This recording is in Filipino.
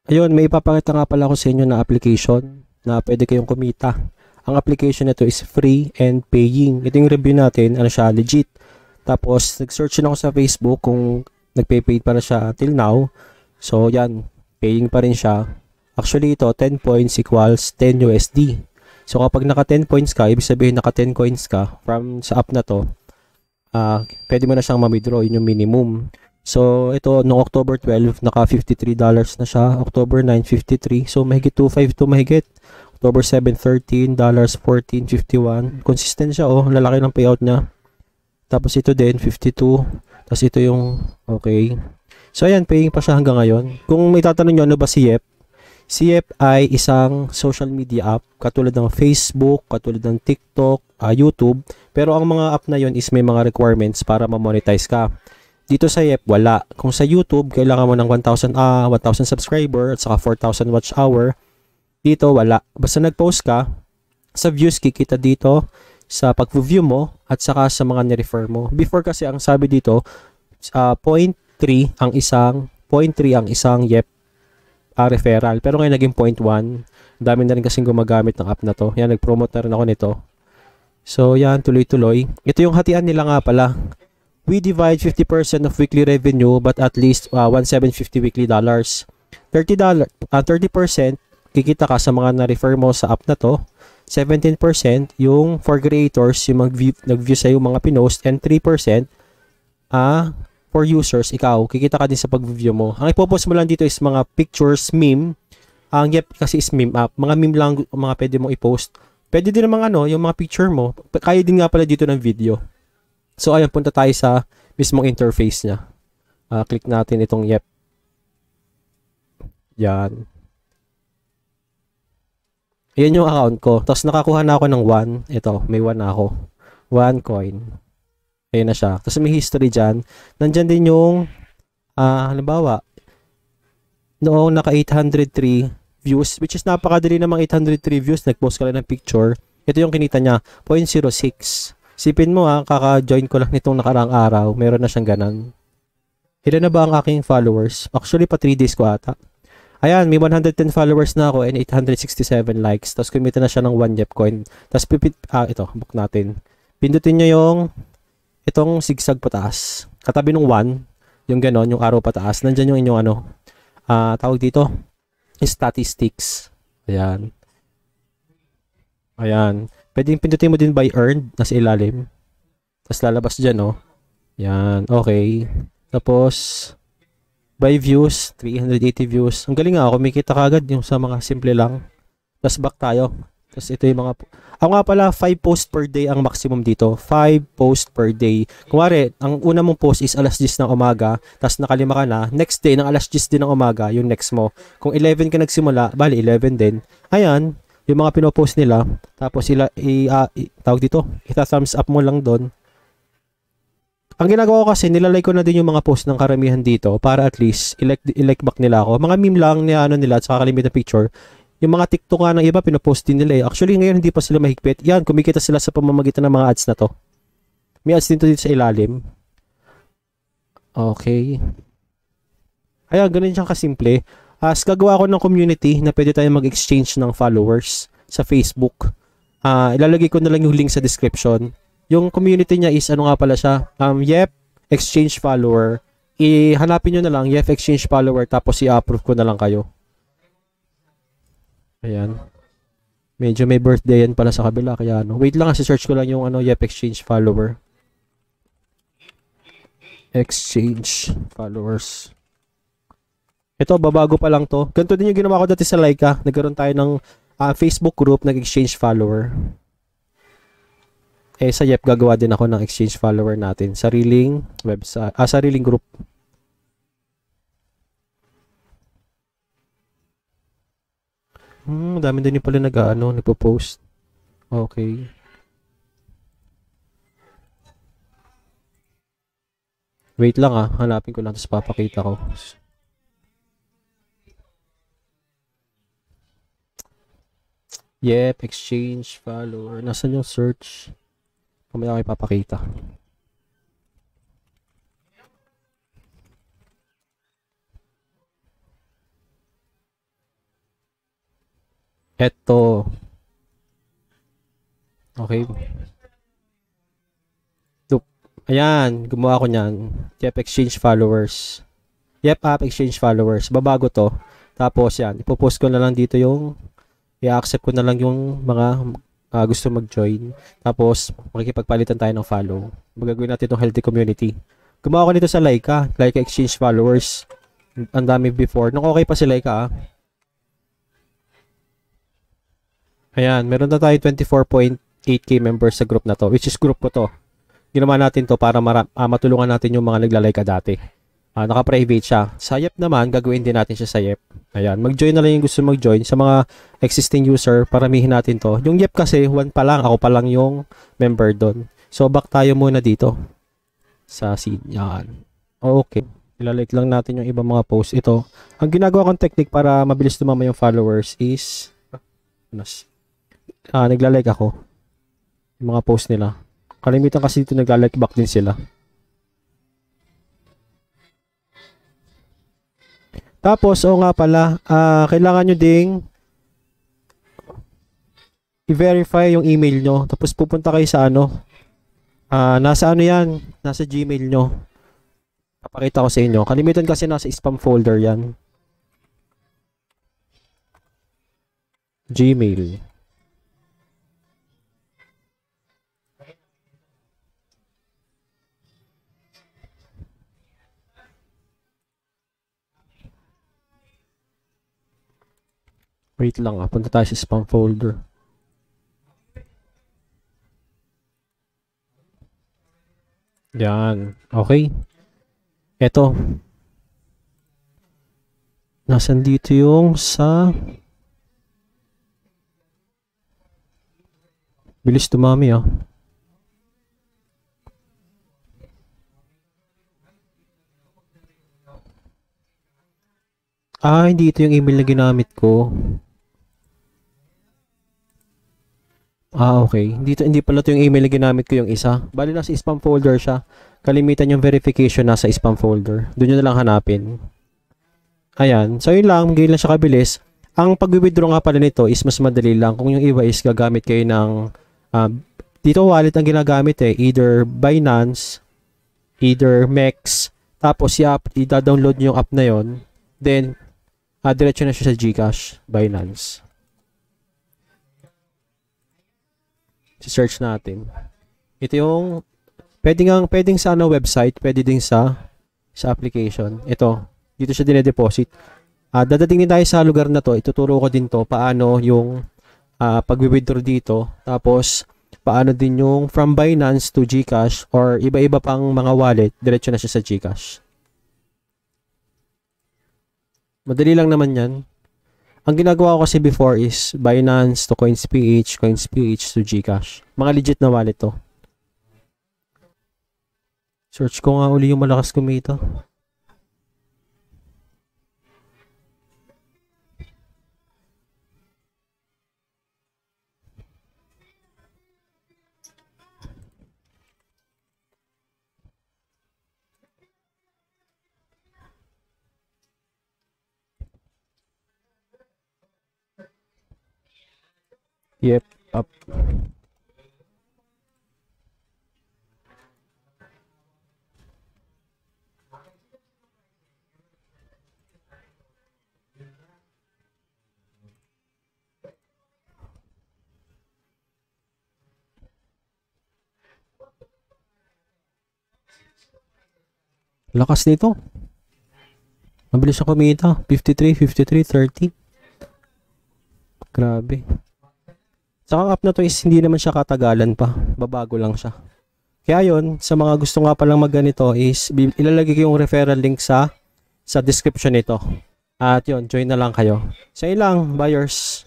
Ayun, may ipapakita nga pala ako sa inyo na application na pwede kayong kumita. Ang application na to is free and paying. Ito yung review natin, ano siya, legit. Tapos, nag-search din ako sa Facebook kung nagpay-paid pa na siya till now. So, yan, paying pa rin siya. Actually, ito, 10 points equals 10 USD. So, kapag naka 10 points ka, ibig sabihin naka 10 coins ka from sa app na to, pwede mo na siyang ma-withdraw, yun yung minimum. So, ito, noong October 12, naka $53 na siya. October 9, 53. So, mahigit 2.5 to mahigit. October 7, $13, 14.51. Consistent siya, oh. Lalaki ng payout niya. Tapos ito din, 52. Tapos ito yung, okay. So, ayan, paying pa siya hanggang ngayon. Kung may tatanong nyo, ano ba si YEPP? Si YEPP ay isang social media app, katulad ng Facebook, katulad ng TikTok, YouTube. Pero ang mga app na yon is may mga requirements para ma-monetize ka. Dito sa YEPP, wala. Kung sa YouTube, kailangan mo ng 1,000 subscriber at saka 4,000 watch hour. Dito, wala. Basta nag-post ka, sa views kikita dito, sa pag-view mo, at saka sa mga ni-refer mo. Before kasi, ang sabi dito, 0.3 ang isang YEPP referral. Pero ngayon naging 0.1. Dami na rin kasing gumagamit ng app na to. Yan, nag-promote na rin ako nito. So, yan, tuloy-tuloy. Ito yung hatian nila nga pala. We divide 50% of weekly revenue but at least 1,750 weekly dollars. $30 kikita ka sa mga na-refer mo sa app na to. 17% yung for creators, yung nag-view sa yung mga pinost, and 3% for users, ikaw, kikita ka din sa pag-view mo. Ang ipopost mo lang dito is mga pictures, meme. Ang YEPP kasi is meme app. Mga meme lang mga pwede mong i-post. Pwede din namang yung mga picture mo. Kaya din nga pala dito ng video. So, ayan, punta tayo sa mismong interface niya. Click natin itong YEPP. Yan. Ayan yung account ko. Tapos, nakakuha na ako ng 1. Ito, may 1 na ako. 1 coin. Ayan na siya. Tapos, may history dyan. Nandyan din yung, halimbawa, noong naka 803 views, which is napakadali namang 803 views. Nag-post ka lang ng picture. Ito yung kinita niya, 0.06. Sipin mo kaka-join ko lang nitong nakaraang araw, meron na siyang ganan. Ilan na ba ang aking followers? Actually, pa 3 days ko ata. Ayan, may 110 followers na ako and 867 likes. Tapos kumita na siya ng 1 YEPP coin. Tapos ito, book natin. Pindutin nyo yung itong zigzag pataas. Katabi ng 1, yung ganon, yung arrow pataas. Nandyan yung inyong tawag dito, statistics. Ayan. Ayan. Pwedeng pindutin mo din by earned, nasa ilalim. Tapos lalabas dyan, oh. Yan, okay. Tapos, by views, 380 views. Ang galing nga, kumikita ka agad yung sa mga simple lang. Tapos back tayo. Tapos ito yung mga, ako nga pala, 5 posts per day ang maximum dito. 5 posts per day. Kumari, ang una mong post is alas 10 ng umaga, tapos nakalima ka na, next day, ng alas 10 din ng umaga, yung next mo. Kung 11 ka nagsimula, bali 11 din. Ayan, yung mga pinopost nila, tapos tawag dito, ita-thumbs up mo lang doon. Ang ginagawa ko kasi, nilalike ko na din yung mga post ng karamihan dito para at least i-like back nila ako. Mga meme lang nila at saka kalimit na picture. Yung mga TikTok nga ng iba, pinopost din nila. Actually, ngayon hindi pa sila mahigpit. Yan, kumikita sila sa pamamagitan ng mga ads na to. May ads dito sa ilalim. Okay. Ayan, ganun siyang kasimple. Gagawa ko ng community na pwede tayong mag-exchange ng followers sa Facebook. Ilalagay ko na lang yung link sa description. Yung community niya is, ano nga pala siya? YEPP Exchange Follower. Hanapin nyo na lang, YEPP Exchange Follower, tapos i-approve ko na lang kayo. Ayan. Medyo may birthday yan pala sa kabila, kaya wait lang, search ko lang yung YEPP Exchange Follower. Exchange Followers. Ito, babago pa lang to. Ganito din yung ginawa ko dati sa Lyka. Nagkaroon tayo ng Facebook group, nag-exchange follower. Sa YEPP, gagawa din ako ng exchange follower natin. Sariling website, sariling group. Dami din yung pala nagpo-post. Okay. Wait lang hanapin ko lang, tapos papakita ko. YEPP exchange follower. Nasaan yung search? Mamaya ko ipapakita. Eto. Okay. Ayan, gumawa ko niyan. YEPP exchange followers. YEPP app exchange followers. Babago to. Tapos yan, ipopost ko na lang dito yung i-accept ko na lang yung mga gusto mag-join. Tapos makikipagpalitan tayo ng follow. Magagawin natin itong healthy community. Gumawa ko nito sa lyka exchange followers. Ang dami before. Nung okay pa si lyka Ayan, meron na tayo 24.8k members sa group na to, which is group ko to. Ginawa natin to para matulungan natin yung mga naglalayka dati. Naka-private siya. Sa YEPP naman, gagawin din natin siya sa YEPP. Ayan, mag-join na lang yung gusto mag-join. Sa mga existing user, paramihin natin to. Yung YEPP kasi, one pa lang. Ako pa lang yung member doon. So, back tayo muna dito. Sa scene. Yan. Okay. Ilalike lang natin yung ibang mga posts. Ito. Ang ginagawa kong technique para mabilis dumama yung followers is naglalike ako. Yung mga posts nila. Kalimitan kasi dito naglalike back din sila. Tapos, nga pala, kailangan nyo ding i-verify yung email nyo. Tapos pupunta kayo sa nasa yan, nasa Gmail nyo. Papakita ko sa inyo. Kalimitan kasi nasa spam folder yan. Gmail. Wait lang punta tayo sa spam folder. Yan. Okay. Eto. Nasaan dito yung sa bilis dumami hindi ito yung email na ginamit ko. Okay. Hindi pala ito yung email na ginamit ko yung isa. Bali nasa spam folder siya. Kalimitan yung verification nasa spam folder. Doon nyo na lang hanapin. Ayan. So yun lang. Ganyan lang siya kabilis. Ang pag-withdraw nga pala nito is mas madali lang. Kung yung iba is gagamit kayo ng dito wallet ang ginagamit Either Binance, either Mex. Tapos i-download nyo yung app na yon. Then, diretso na siya sa Gcash, Binance. Search natin. Ito yung pwedeng sa website, pwede din sa application. Ito, dito siya dine-deposit. Dadating din tayo sa lugar na to. Ituturo ko din to paano yung pag-withdraw dito. Tapos paano din yung from Binance to Gcash or iba-iba pang mga wallet, diretso na siya sa Gcash. Madali lang naman 'yan. Ang ginagawa ko kasi before is Binance to Coins.ph, Coins.ph to Gcash. Mga legit na wallet to. Search ko nga uli yung malakas kumita. YEPP app. Lakas nito. Mabilis siya kumita. 53, 53, 30. Grabe. Sa app na to is hindi naman siya katagalan pa. Babago lang siya. Kaya yun, sa mga gusto nga palang magganito is ilalagay ko yung referral link sa description nito. At yun, join na lang kayo. Sa ilang buyers.